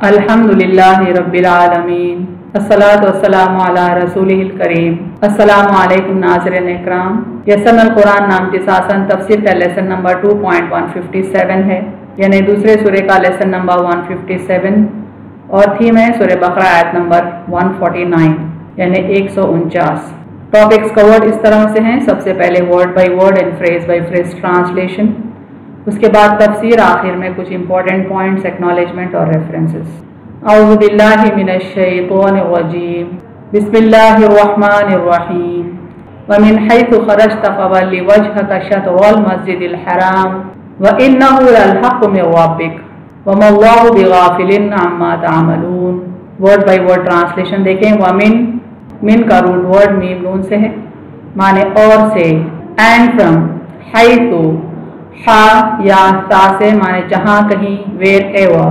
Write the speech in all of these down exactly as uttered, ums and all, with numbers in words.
अल्हम्दुलिल्लाहि रब्बिल आलमीन अस्सलातु वस्सलामु अला रसूलिहिल करीम। अस्सलामु अलैकुम नाज़रीन इकराम। यसनुल कुरान नाम के सासन तफसीर का lesson number two point one fifty seven है, यानी दूसरे सूरे का lesson number one fifty seven, और थीम है सूरे बकरा आयत नंबर वन फोर्टी नाइन, यानी एक सौ उनचास। टॉपिक्स कवर्ड इस तरह से हैं। सबसे पहले word by word and phrase by phrase translation, उसके बाद तफसीर, आखिर में कुछ इंपॉर्टेंट पॉइंट्स, एक्नॉलेजमेंट और रेफरेंसेस। औज़ु बिल्लाहि मिनश शैतानिर रजीम, बिस्मिल्लाहिर रहमानिर रहीम। व मिन हैथु खरजत फवल्लि वजहक शत्रल मस्जिदिल हराम व इन्नहु लल हक़्क़ु मिर रब्बिक व मल्लाहु बिगाफिलिन अम्मा तअमलून। वर्ड बाय वर्ड ट्रांसलेशन देखें। व मिन, मिन का रूट वर्ड मीम नून से है, माने और से। एंड फ्रॉम, हैथु हा या ता से माने जहां कहीं, वेर एवर।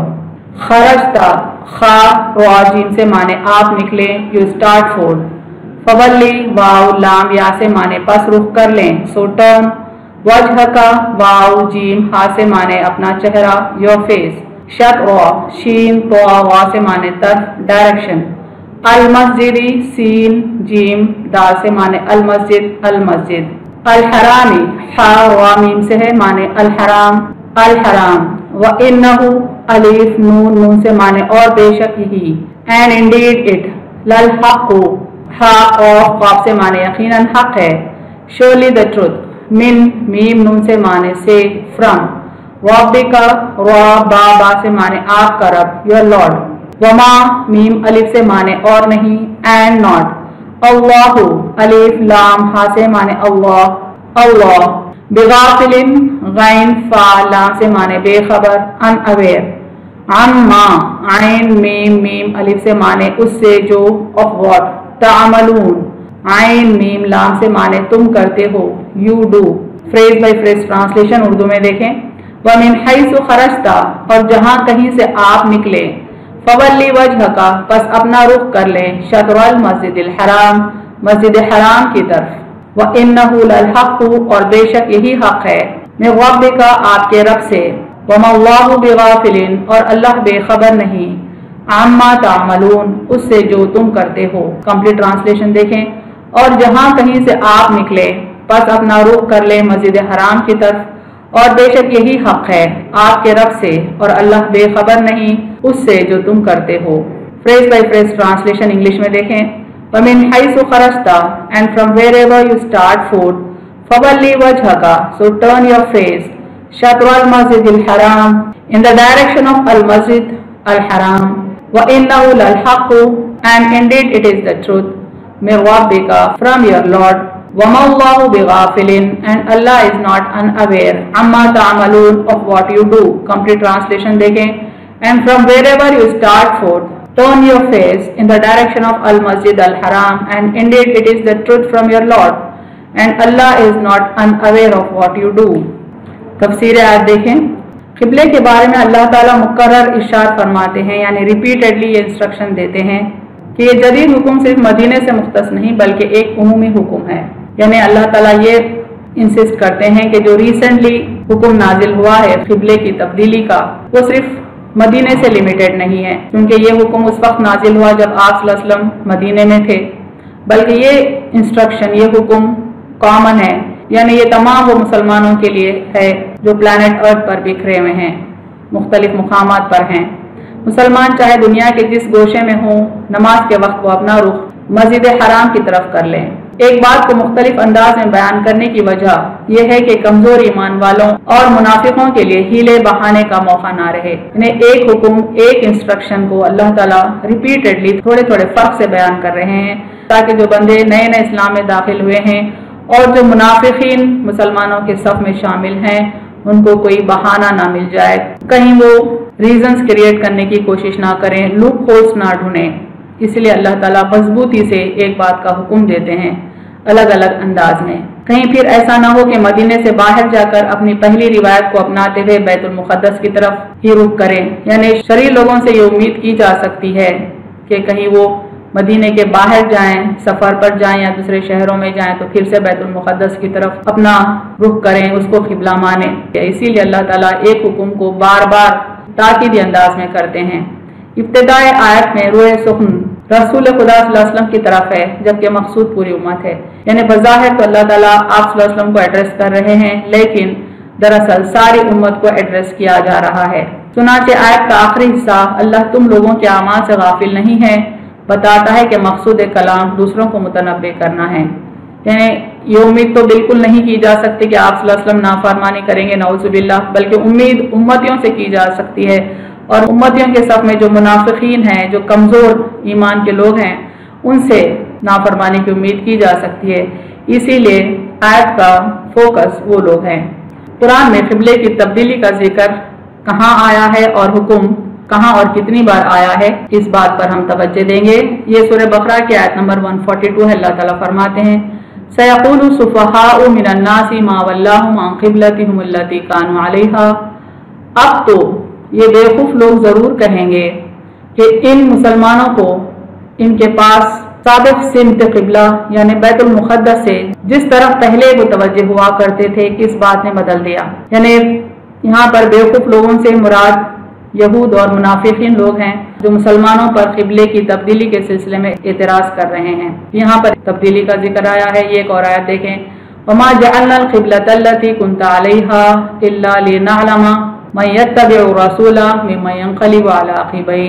खरजता खा राजीम से माने आप निकले, यू स्टार्ट फोर। फवल्ली वाव लाम या से माने पस रुख कर लें, सो टर्न। वजह का वाव जीम हा से माने अपना चेहरा, योर फेस। शत्र शीन तो वा से माने तरफ, डायरेक्शन। अल मस्जिदी सीन जीम दाल से माने अल मस्जिद, अल मस्जिद। अल हरामी हा वा मीम से है, माने अल हराम, अल हराम। व इन्नहु अलीफ नून नून से माने और बेशक ही। एंड इंडीड इट, लल हक़्क़ु हा ऑफ काफ से माने यकीनन हक है। श्योरली द ट्रुथ, मिन मीम नून से माने से, फ्रॉम। रब्बिका रा बा बा से माने आपका रब, योर लॉर्ड। वमा मीम अलिफ से माने और नहीं, एंड नॉट। अल्लाहु अलिफ लाम हा से माने अल्लाह, अल्लाह। बिगाफिलिन गैन फा लाम से माने बेखबर, अनअवेयर। अम्मा आइन मीम मीम अलिफ से माने उससे जो, ऑफ व्हाट। तामलून आइन मीम लाम से माने तुम करते हो, you do. Phrase by phrase translation Urdu में देखें। व मिन हैसु खरजता, और जहां कहीं से आप निकले। फवल्ली वजह का, बस अपना रुख कर लें, शत्रल मस्जिदिल हराम, मस्जिद हराम की तरफ। व इन्नहु लल हक़्क़ु, और बेशक यही हक है, मिर रब्बिका आपके रब से। व मल्लाहु बिगाफिलिन, और अल्लाह बेखबर नहीं, अम्मा तामलून, उससे जो तुम करते हो। कंप्लीट ट्रांसलेशन देखें। और जहां कहीं से आप निकले, बस अपना रुख कर ले मस्जिद हराम की तरफ, और बेशक यही हक है आपके रब से, और अल्लाह बेखबर नहीं उससे जो तुम करते हो। Phrase by phrase translation English में देखें। वमिन हैसु खरजता, and from wherever you start forth. फवल्ली वजहका, सो टर्न योर फेस। शत्रल मस्जिदिल हराम, इन द डायरेक्शन ऑफ अल मस्जिद अल हराम। व इन्नहु लल हक़्क़ु, and indeed it is the truth, मिर रब्बिका, फ्रॉम योर लॉर्ड। वमल्लाहु बिगाफिलिन, and Allah is not unaware, अम्मा तामलून, of what you do. Complete translation देखें। And from wherever you start forth, turn your face in the direction of al masjid al haram, and indeed it is the truth from your Lord, and Allah is not unaware of what you do। तफसीर आयत देखें। क़िबले के बारे में अल्लाह ताला मुकर्रर इरशाद फरमाते हैं, यानी रिपीटेडली ये इंस्ट्रक्शन देते हैं कि ये जदीद हुक्म सिर्फ मदीने से मुख्तस नहीं बल्कि एक उमूमी हुक्म है। यानी अल्लाह ताला ये इंसिस्ट करते हैं कि जो रिसेंटली हुक्म नाजिल हुआ है क़िबले की तब्दीली का, वो सिर्फ मदीने से लिमिटेड नहीं है, क्योंकि ये हुक्म उस वक्त नाजिल हुआ जब आप सल्लल्लाहु अलैहि वसल्लम मदीने में थे, बल्कि ये इंस्ट्रक्शन, ये हुक्म कॉमन है, यानी ये तमाम वो मुसलमानों के लिए है जो प्लैनेट अर्थ पर बिखरे हुए हैं, मुख्तलिफ मुकामात पर हैं। मुसलमान चाहे दुनिया के जिस गोशे में हों, नमाज के वक्त वो अपना रुख मस्जिद हराम की तरफ कर लें। एक बात को मुख्तलिफ अंदाज में बयान करने की वजह यह है कि कमजोर ईमान वालों और मुनाफिकों के लिए हीले बहाने का मौका ना रहे। इन्हें एक हुक्म, एक इंस्ट्रक्शन को अल्लाह ताला रिपीटेडली थोड़े थोड़े फर्क से बयान कर रहे हैं, ताकि जो बंदे नए नए इस्लाम में दाखिल हुए हैं और जो मुनाफिकीन मुसलमानों के सफ में शामिल हैं, उनको कोई बहाना ना मिल जाए, कहीं वो रीजंस क्रिएट करने की कोशिश ना करें, लूप होल्स ना ढूंढें। इसलिए अल्लाह ताला मजबूती से एक बात का हुक्म देते हैं अलग अलग अंदाज में। कहीं फिर ऐसा ना हो कि मदीने से बाहर जाकर अपनी पहली रिवायत को अपनाते हुए बैतुल मुक़द्दस की तरफ ही रुख करें। यानी शरीर लोगों से ये उम्मीद की जा सकती है कि कहीं वो मदीने के बाहर जाएं, सफर पर जाएं या दूसरे शहरों में जाएं तो फिर से बैतुल मुक़द्दस की तरफ अपना रुख करें, उसको क़िबला माने। इसीलिए अल्लाह ताला एक हुक्म को बार बार ताकीदी अंदाज में करते हैं। इब्तिदाए आयत में रूह सुखन रसूल खुदा सल्लल्लाहु अलैहि वसल्लम की तरफ है, जबकि मकसूद पूरी उम्मत है। यानी बज़ाहिर तो अल्लाह ताला आप सल्लल्लाहु अलैहि वसल्लम को एड्रेस कर रहे हैं, लेकिन दरअसल सारी उम्मत को एड्रेस किया जा रहा है। चुनांचे आयत का आखिरी हिस्सा अल्लाह तुम लोगों के आमाल से गाफिल नहीं है बताता है कि मकसूद कलाम दूसरों को मुतनब्बे करना है। यानी ये उम्मीद तो बिल्कुल नहीं की जा सकती कि आप सल्लल्लाहु अलैहि वसल्लम नाफरमानी करेंगे, नऊजुबिल्लाह, बल्कि उम्मीद उम्मतियों से की जा सकती है। और उम्मतियों के सफ में जो मुनाफिकीन हैं, जो कमजोर ईमान के लोग हैं, उनसे नाफरमानी की उम्मीद की जा सकती है। इसीलिए आयत का फोकस वो लोग हैं। कुरान में क़िबले की तब्दीली का जिक्र कहाँ आया है और हुक्म कहाँ और कितनी बार आया है, इस बात पर हम तवज्जो देंगे। ये सूरह बकरा की आयत नंबर एक सौ बयालीस है। अल्लाह ताला फरमाते हैं, सयक़ूलु सुफ़हाउ मिनन नासी मा वल्लाहुम अन क़िबलतिहिम अल्लती कानू अलैहा। अब तो ये बेवकूफ लोग जरूर कहेंगे कि इन मुसलमानों को इनके पास साबिक़ सिमत क़िबला यानी बैतुल मुक़द्दस से जिस तरफ पहले वो तवज्जो हुआ करते थे, किस बात ने बदल दिया। यानी यहाँ पर बेवकूफ लोगों से मुराद यहूद और मुनाफिकीन लोग हैं जो मुसलमानों पर क़िबले की तब्दीली के सिलसिले में एतराज़ कर रहे हैं। यहाँ पर तब्दीली का जिक्र आया है। ये एक और आयत देखें, वमा जअलनल क़िबलतल्लती कुन्ता अलैहा इल्ला लिनअलमा मन यत्तबिउ रसूला मिम्मन यनक़लिबु अला अक़ीबैहि।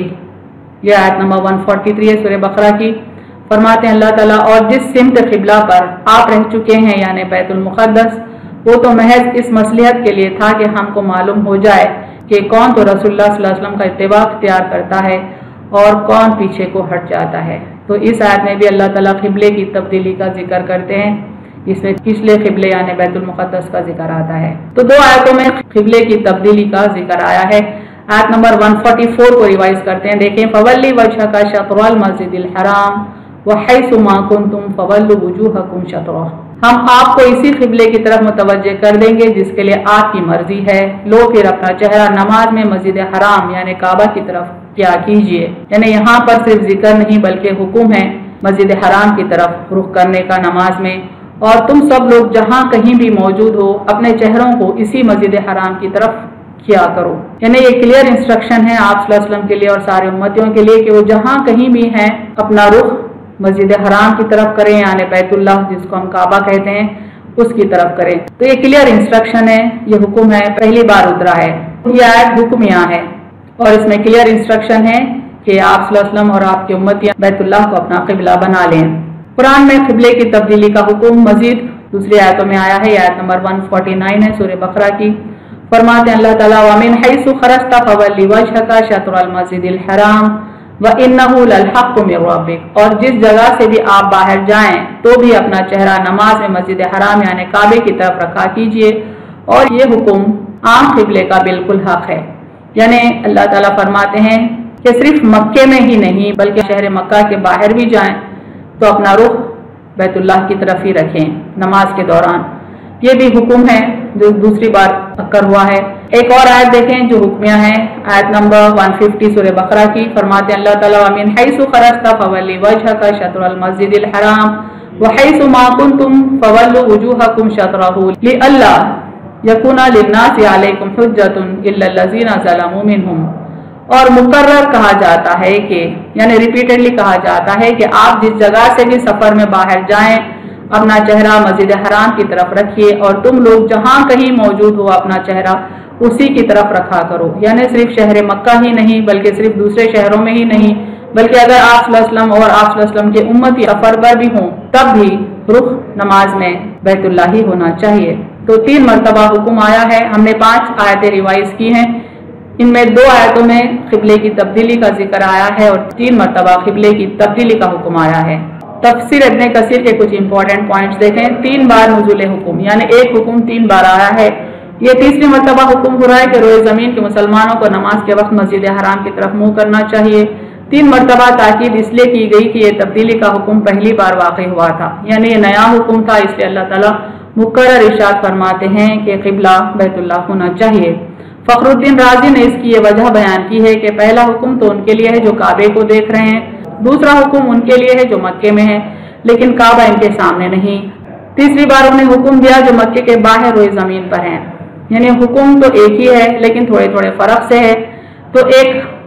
यह आयत नंबर एक सौ तैंतालीस है सूरह बकरा की। फरमाते हैं अल्लाह ताला, और जिस सिमत क़िबला पर आप रह चुके हैं यानी बैतुल मुक़द्दस, वो तो महज इस मसलिहत के लिए था कि हमको मालूम हो जाए कि कौन तो रसूलुल्लाह सल्लल्लाहु अलैहि वसल्लम का इत्तिबा इख्तियार करता है और कौन पीछे को हट जाता है। तो इस आयत में भी अल्लाह ताला क़िबले की तब्दीली का जिक्र करते हैं। इसमें पिछले क़िबले यानी बैतुल मुक़द्दस का जिक्र आता है। तो दो आयतों में क़िबले की तब्दीली का जिक्र आया है। आयत नंबर एक सौ चौवालीस को रिवाइज करते हैं। देखें, फवल्ली वजहका शत्रल मस्जिदिल हराम व हैसु मा कुंतुम फवल्लु वुजूहकुम शत्रह। हम आपको इसी क़िबले की तरफ मुतवज्जे कर देंगे जिसके लिए आपकी मर्जी है। लो फिर अपना चेहरा नमाज में मस्जिद हराम यानी काबा की तरफ क्या कीजिए। यानी यहाँ पर सिर्फ जिक्र नहीं बल्कि हुक्म है मस्जिद हराम की तरफ रुख करने का नमाज में। और तुम सब लोग जहाँ कहीं भी मौजूद हो अपने चेहरों को इसी मस्जिद हराम की तरफ किया करो। यानी ये क्लियर इंस्ट्रक्शन है आप सल्लल्लाहु अलैहि वसल्लम के लिए और सारे उम्मतियों के लिए कि वो जहाँ कहीं भी हैं अपना रुख मस्जिद हराम की तरफ करें यानी बैतुल्लाह जिसको हम काबा कहते हैं उसकी तरफ करें। तो ये क्लियर इंस्ट्रक्शन है, ये हुक्म है, पहली बार उतरा है। ये आयत हुक्म यहाँ है और इसमें क्लियर इंस्ट्रक्शन है कि आप सल्लल्लाहु अलैहि वसल्लम और आपकी उम्मतियां बैतुल्लाह को अपना क़िबला बना लें। कुरान में क़िबले की तब्दीली का हुक्म मजीद दूसरी आयतों में आया है। आयत नंबर एक सौ उनचास है सूरह बकरा की। फरमाते हैं अल्लाह ताला, व मिन हैसु खरजता फवल्ली वजहका शत्रल मस्जिदिल हराम व इन्नहु लल-हक़्क़ु मिर रब्बिक। और जिस जगह से भी आप बाहर जाएं तो भी अपना चेहरा नमाज में मस्जिद हराम यानी काबे की तरफ रखा कीजिए। और ये हुक्म आम क़िबले का बिल्कुल हक है। यानी अल्लाह ताला फरमाते हैं कि सिर्फ मक्के में ही नहीं बल्कि शहर मक्का के बाहर भी जाएं तो अपना रुख बैतुल्लाह की तरफ ही रखें नमाज के दौरान। ये भी हुक्म है जो दूसरी बार अक्कर हुआ है। एक और आयत देखें जो हुक्मिया है, आयत नंबर एक सौ पचास सूरह बकरा की। फरमाते हैं अल्लाह ताला, मिन हैसु खरजता फवल्ली वजहका शत्रल मस्जिदिल हराम व हैसु मा कुंतुम फवल्लु वुजूहकुम शत्रहु लिअल्ला यकुना लिन्नासि अलैकुम हुज्जतुन इल्ला लज़ीना ज़लमू मिनहुम। और मुकर्रर कहा जाता है कि यानी रिपीटेडली कहा जाता है कि आप जिस जगह से भी सफर में बाहर जाएं अपना चेहरा मस्जिद हराम की तरफ रखिए और तुम लोग जहां कहीं मौजूद हो अपना चेहरा उसी की तरफ रखा करो। यानी सिर्फ शहर मक्का ही नहीं बल्कि सिर्फ दूसरे शहरों में ही नहीं बल्कि अगर आप सल्लल्लाहु अलैहि वसल्लम और आप सल्लल्लाहु अलैहि वसल्लम के उम्मती सफर पर भी हों तब भी रुख नमाज में बैतुल्लाह ही होना चाहिए। तो तीन मरतबा हुक्म आया है। हमने पांच आयतें रिवाइज की हैं। इनमें दो आयतों में क़िबले की तब्दीली का जिक्र आया है और तीन मरतबा क़िबले की तब्दीली का हुक्म आया है। तफसीर इब्न कसीर के कुछ इंपॉर्टेंट पॉइंट्स देखें। तीन बार नुज़ूल हुक्म यानी एक हुक्म तीन बार आया है। ये तीसरी मरतबा हुक्म हो रहा है कि रोए ज़मीन के मुसलमानों को नमाज के वक्त मस्जिद हराम की तरफ मुँह करना चाहिए। तीन मरतबा ताकीद इसलिए की गई कि ये तब्दीली का हुक्म पहली बार वाक़ई हुआ था, यानी ये नया हुक्म था। इसलिए अल्लाह ताला मुकर्रर इरशाद फरमाते हैं कि क़िबला बैतुल्लाह होना चाहिए। फखरुद्दीन राजी ने इसकी ये वजह बयान की है कि पहला हुक्म तो उनके लिए है जो काबे को देख रहे हैं, दूसरा हुक्म उनके लिए है जो मक्के में है लेकिन काबा इनके सामने नहीं। तीसरी बार उन्हें हुक्म दिया जो मक्के के बाहर रोए ज़मीन पर हैं। यानी हुक्म तो एक ही है लेकिन थोड़े थोड़े फर्क से है। तो एक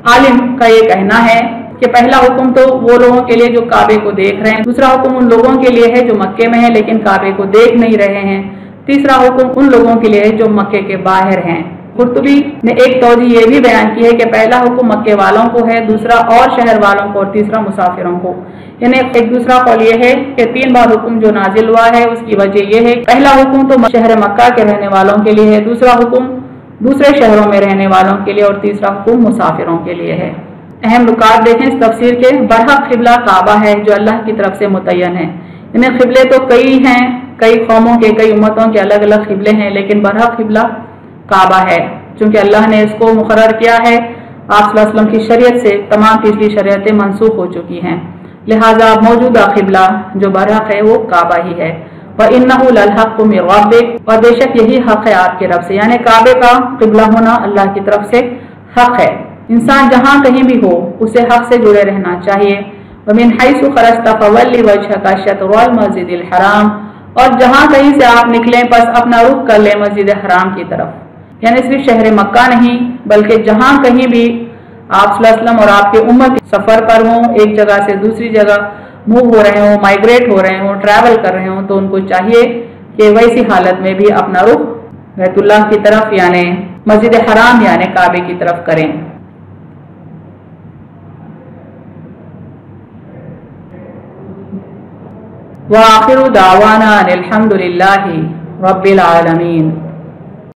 आलिम का ये कहना है कि पहला हुक्म तो वो लोगों के लिए जो काबे को देख रहे हैं, दूसरा हुक्म उन लोगों के लिए है जो मक्के में है लेकिन काबे को देख नहीं रहे हैं, तीसरा हुक्म उन लोगों के लिए है जो मक्के के बाहर हैं। कुर्तुबी ने एक तौजी ये भी बयान की है कि पहला हुक्म मक्के वालों को है, दूसरा और शहर वालों को और तीसरा मुसाफिरों को। यानी एक दूसरा कौल ये है कि तीन बार हुक्म जो नाजिल हुआ है उसकी वजह यह है, पहला हुक्म तो शहर मक्का के रहने वालों के लिए है, दूसरा हुक्म दूसरे शहरों में रहने वालों के लिए और तीसरा हुक्म मुसाफिरों के लिए है। अहम रुकात देखें इस तफसीर के। बरहक क़िबला काबा है जो अल्लाह की तरफ से मुतय्यन है। इन्हें क़िबले तो कई हैं, कई कौमों के, कई उम्मतों के अलग अलग क़िबले हैं, लेकिन बरहक क़िबला काबा है चूँकि अल्लाह ने इसको मुकर्रर किया है। आप सल्लल्लाहु अलैहि वसल्लम की शरीयत से तमाम पिछली शरीयतें मनसूख हो चुकी हैं, लिहाजा मौजूदा क़िबला जो बरहक है वो काबा ही है। व इन्नहु लल-हक़्क़ु मिन रब्बिक, और बेशक यही हक़ है आपकी रब से, यानी काबे का क़िबला होना अल्लाह की तरफ से हक़ है। इंसान जहाँ कहीं भी हो उसे हक़ से जुड़े रहना चाहिए। व मिन हैसु खरजता फवल्लि वजहका शत्रुल मस्जिदिल हराम, और जहाँ कहीं से आप निकलें बस अपना रुख कर लें मस्जिद हराम की तरफ, यानी सिर्फ शहर मक्का नहीं बल्कि जहाँ कहीं भी आप सल्लल्लाहु अलैहि वसल्लम और आपके उम्मत सफ़र पर हों, एक जगह से दूसरी जगह मूव हो रहे हों, माइग्रेट हो रहे हों, ट्रैवल कर रहे हों, तो उनको चाहिए कि वैसी हालत में भी अपना रुख बैतुल्लाह की तरफ यानी मस्जिद हराम यानी काबे की तरफ करें। व आखिरु दावाना अनिल हम्दुलिल्लाहि रब्बिल आलमीन।